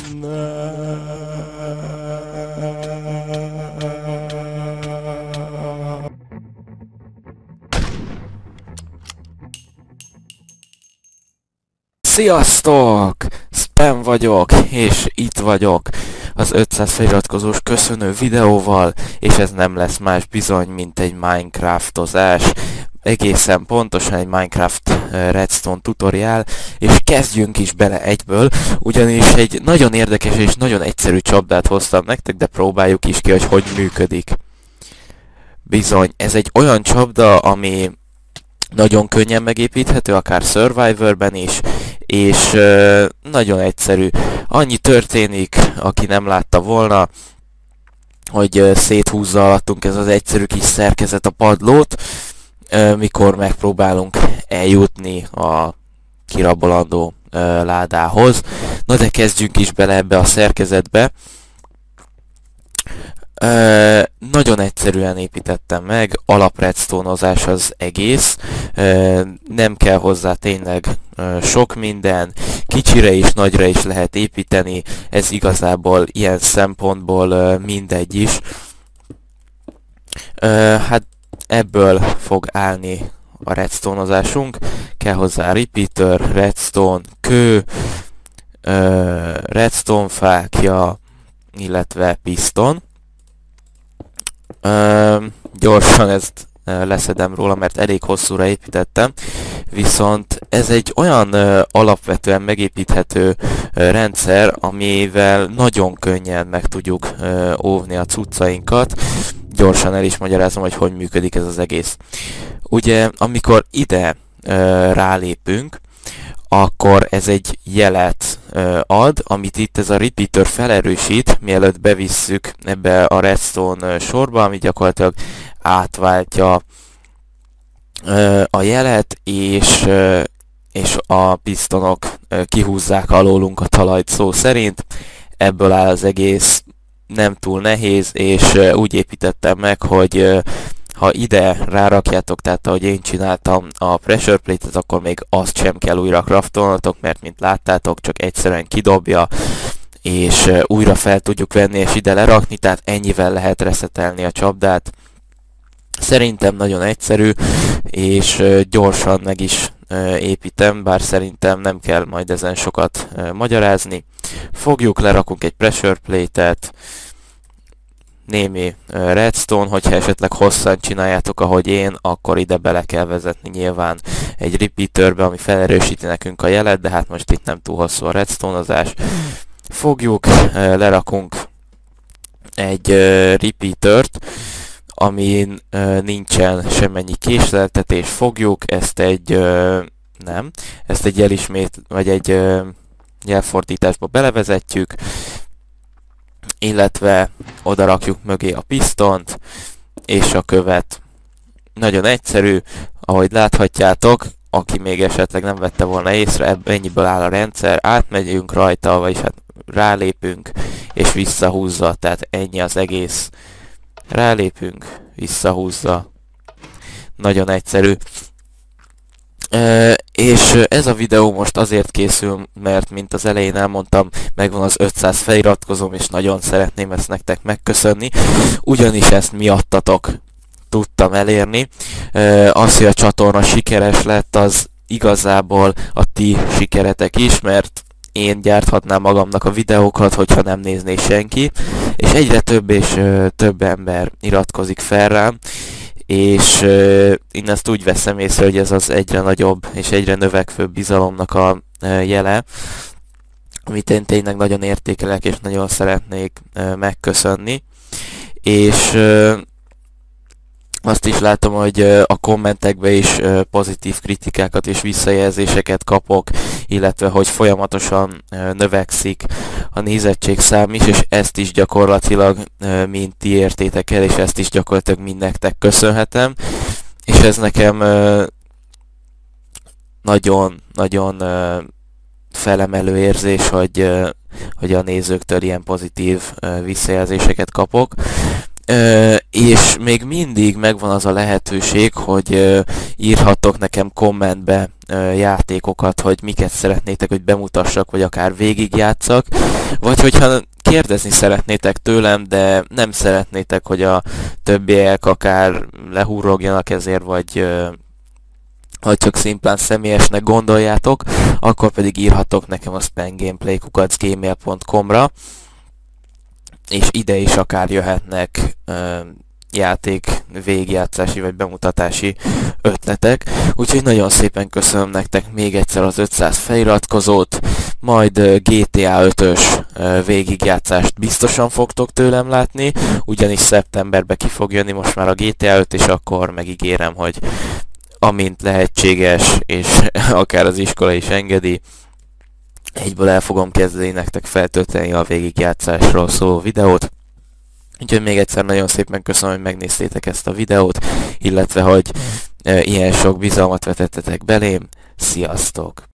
Sziasztok! Spam vagyok, és itt vagyok az 500 feliratkozós köszönő videóval, és ez nem lesz más bizony, mint egy Minecraftozás. Egészen pontosan egy Minecraft Redstone tutoriál, és kezdjünk is bele egyből, ugyanis egy nagyon érdekes és nagyon egyszerű csapdát hoztam nektek, de próbáljuk is ki, hogy hogy működik. Bizony, ez egy olyan csapda, ami nagyon könnyen megépíthető, akár Survivorben is, és nagyon egyszerű. Annyi történik, aki nem látta volna, hogy széthúzza alattunk ez az egyszerű kis szerkezet a padlót, mikor megpróbálunk eljutni a kirabolandó ládához. Na de kezdjünk is bele ebbe a szerkezetbe. Nagyon egyszerűen építettem meg, alapredstone-ozás az egész, nem kell hozzá tényleg sok minden, kicsire és nagyra is lehet építeni, ez igazából ilyen szempontból mindegy is. Hát ebből fog állni a redstone-ozásunk, kell hozzá repeater, redstone, kő, redstone fákja, illetve piston. Gyorsan ezt leszedem róla, mert elég hosszúra építettem, viszont ez egy olyan alapvetően megépíthető rendszer, amivel nagyon könnyen meg tudjuk óvni a cuccainkat. Gyorsan el is magyarázom, hogy hogy működik ez az egész. Ugye, amikor ide rálépünk, akkor ez egy jelet ad, amit itt ez a repeater felerősít, mielőtt bevisszük ebbe a redstone sorba, ami gyakorlatilag átváltja a jelet, és a pistonok kihúzzák alólunk a talajt szó szerint. Ebből áll az egész, nem túl nehéz, és úgy építettem meg, hogy ha ide rárakjátok, tehát ahogy én csináltam a pressure plate-et, akkor még azt sem kell újra craftolnatok, mert mint láttátok, csak egyszerűen kidobja, és újra fel tudjuk venni és ide lerakni, tehát ennyivel lehet reszetelni a csapdát. Szerintem nagyon egyszerű, és gyorsan meg is építem, bár szerintem nem kell majd ezen sokat magyarázni. Fogjuk, lerakunk egy pressure plate-et, némi redstone, hogyha esetleg hosszan csináljátok, ahogy én, akkor ide bele kell vezetni nyilván egy repeaterbe, ami felerősíti nekünk a jelet, de hát most itt nem túl hosszú a redstone-ozás. Fogjuk, lerakunk egy repeatert, amin nincsen semmennyi késleltetés, fogjuk, ezt egy jelismét, vagy egy jelfordításba belevezetjük, illetve oda rakjuk mögé a pistont és a követ. Nagyon egyszerű, ahogy láthatjátok, aki még esetleg nem vette volna észre, ennyiből áll a rendszer, átmegyünk rajta, vagyis hát rálépünk és visszahúzza, tehát ennyi az egész. Rálépünk, visszahúzza. Nagyon egyszerű. És ez a videó most azért készül, mert mint az elején elmondtam, megvan az 500 feliratkozóm, és nagyon szeretném ezt nektek megköszönni, ugyanis ezt miattatok tudtam elérni. Az, hogy a csatorna sikeres lett, az igazából a ti sikeretek is, mert én gyárthatnám magamnak a videókat, hogyha nem nézné senki, és egyre több és több ember iratkozik fel rám, és én ezt úgy veszem észre, hogy ez az egyre nagyobb és egyre növekvő bizalomnak a jele, amit én tényleg nagyon értékelek és nagyon szeretnék megköszönni. És azt is látom, hogy a kommentekben is pozitív kritikákat és visszajelzéseket kapok, illetve hogy folyamatosan növekszik a nézettségszám is, és ezt is gyakorlatilag mind ti értétek el, és ezt is gyakorlatilag mind nektek köszönhetem. És ez nekem nagyon felemelő érzés, hogy a nézőktől ilyen pozitív visszajelzéseket kapok. És még mindig megvan az a lehetőség, hogy írhattok nekem kommentbe játékokat, hogy miket szeretnétek, hogy bemutassak, vagy akár végigjátszak, vagy hogyha kérdezni szeretnétek tőlem, de nem szeretnétek, hogy a többiek akár lehúrogjanak ezért, vagy csak szimplán személyesnek gondoljátok, akkor pedig írhatok nekem a spangameplay@gmail.com-ra, és ide is akár jöhetnek játék végigjátszási vagy bemutatási ötletek. Úgyhogy nagyon szépen köszönöm nektek még egyszer az 500 feliratkozót, majd GTA 5-ös végigjátszást biztosan fogtok tőlem látni, ugyanis szeptemberben ki fog jönni most már a GTA 5, és akkor megígérem, hogy amint lehetséges, és akár az iskola is engedi, egyből el fogom kezdeni nektek feltölteni a végigjátszásról szóló videót. Úgyhogy még egyszer nagyon szépen köszönöm, hogy megnéztétek ezt a videót, illetve hogy ilyen sok bizalmat vetettetek belém. Sziasztok!